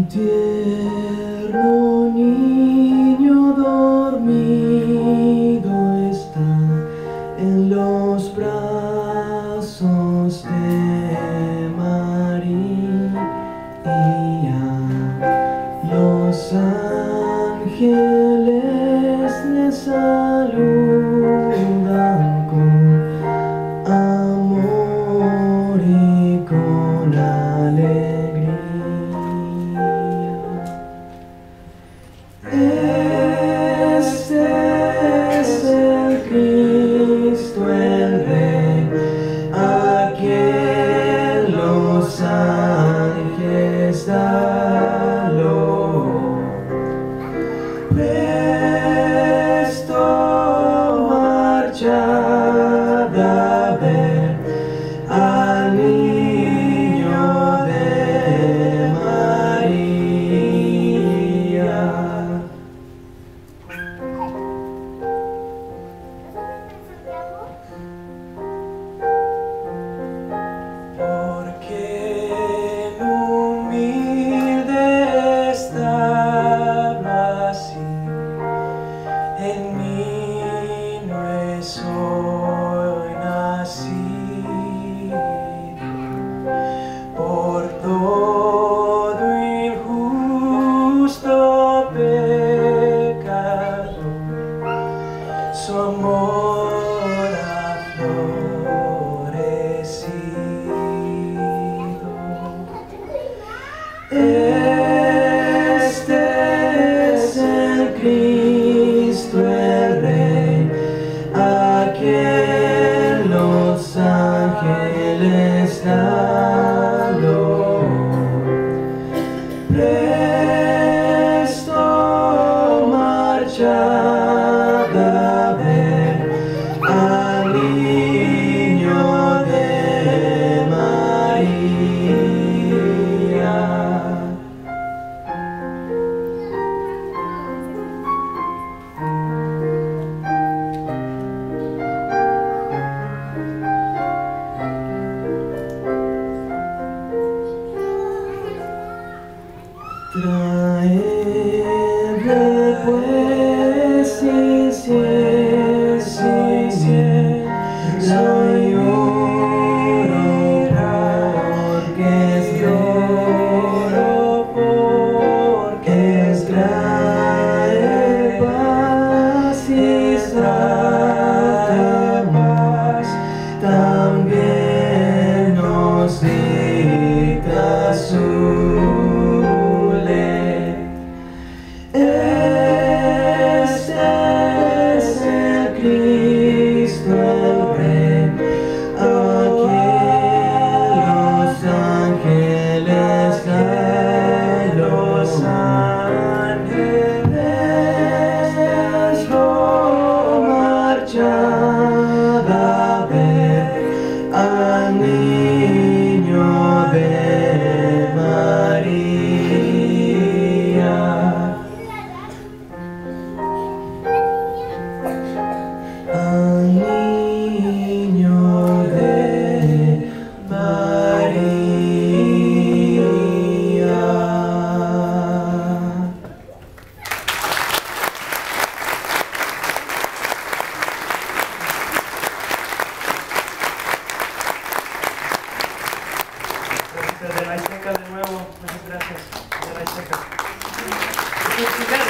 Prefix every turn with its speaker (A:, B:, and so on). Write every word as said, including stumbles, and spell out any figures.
A: tierno niño dormido está en los brazos de María. Los ángeles le saludan con amor y con alegría. Este es el Cristo, el Rey, a quien los ángeles dan loor. Presto marchad a ver al niño de María. Porque el humilde establo así, en mí no es hoy nacido. Por todo injusto pecado, su amor ha florecido. Este es el Cristo, el Rey, a quien los ángeles dan loor. Presto marchad a ver al niño de María. Traedle pues incienso y oro, porque es de oro, porque es trae paz y trae paz, también nos dicta su ley. Este es el Cristo, el Rey, a quien los ángeles dan los ángeles lo marchad a ver al niño de María. Al niño de María.
B: De la Izteca de nuevo, muchas gracias. De la Izteca.